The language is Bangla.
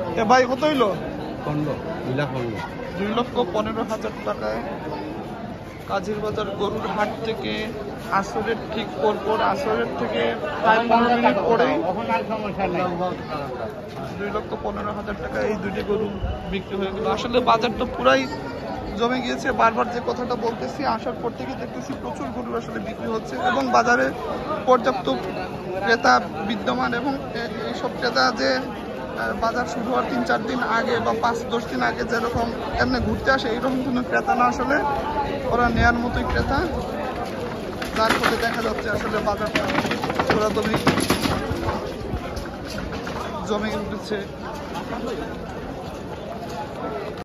এ ভাই কত হইলো? 2,15,000 টাকায় কাজীর বাজার গরুর হাট থেকে আসরের ঠিক পরপর, আসরের থেকে প্রায় 15 মিনিট পরেই 2,15,000 টাকা এই দুটি গরু বিক্রি হয়ে গেল। আসলে বাজারটা পুরাই জমে গিয়েছে। বারবার যে কথাটা বলতেছি, আসার পর থেকে দেখতেছি প্রচুর গরু আসলে বিক্রি হচ্ছে এবং বাজারে পর্যাপ্ত ক্রেতা বিদ্যমান। এবং এইসব ক্রেতা যে বাজার শুরু হওয়ার 3-4 দিন আগে বা 5-10 দিন আগে যেরকম এমনি ঘুরতে আসে, এইরকম কোনো ক্রেতা না। আসলে ওরা নেয়ার মতোই ক্রেতা, যার ফলে দেখা যাচ্ছে আসলে বাজারটা পুরাতনই জমে উঠেছে।